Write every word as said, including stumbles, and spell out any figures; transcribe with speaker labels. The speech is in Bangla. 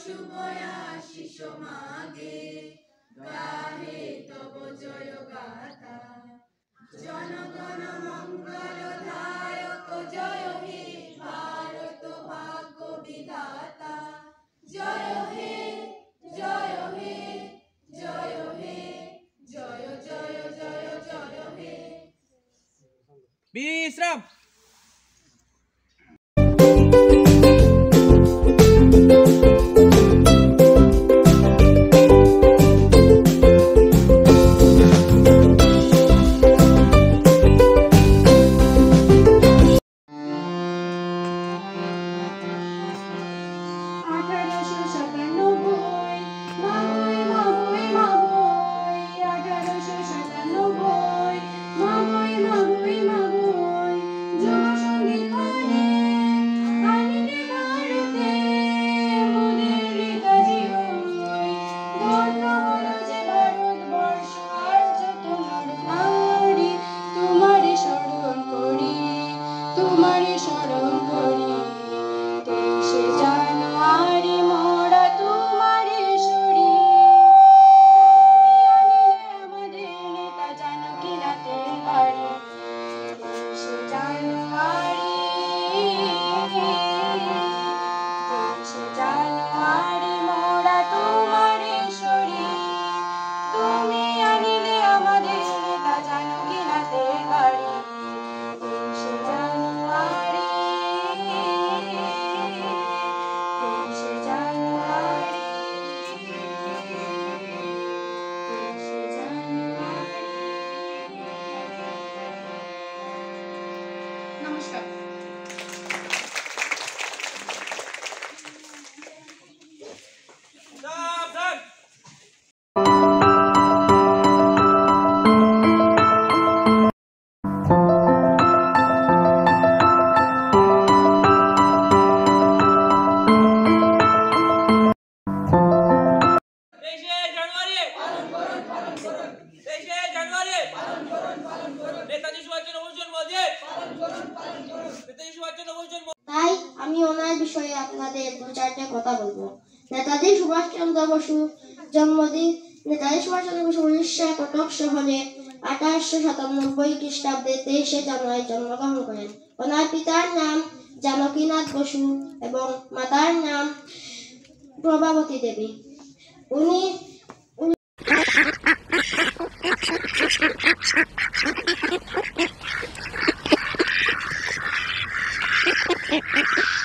Speaker 1: শুভ আশিস মাগে গাহে তব জয় গাথা জনগণ মঙ্গল ধায়ক জয় হে ভারত ভাগ্য বিধাতা জয় হে জয় হে জয় হে জয় জয় জয় জয় হে
Speaker 2: বিশ্রাম।
Speaker 1: তোমারে স্মরণ করি তেইশে জানুয়ারি মোরা তোমারে সরি আমাদের নেতা জানকী নাথের বাড়ি তেইশে জানুয়ারি তেইশে জানুয়ারি মোরা তোমারে সরি তুমি আনিলে আমাদের নেতা জানকী নাথের বাড়ি নমস্কার।
Speaker 3: তাই আমি ওনার বিষয়ে আপনাদের দু চারটে কথা বলবো। নেতাজি সুভাষচন্দ্র বসু জন্মদিন। নেতাজি সুভাষচন্দ্র বসু উড়িষ্যা কটক শহরে আঠাশশো সাতানব্বই খ্রিস্টাব্দে তেইশে জানুয়ারি জন্মগ্রহণ করেন। ওনার পিতার নাম জানকীনাথ বসু এবং মাতার নাম প্রভাবতী দেবী। উনি
Speaker 4: Hehehehe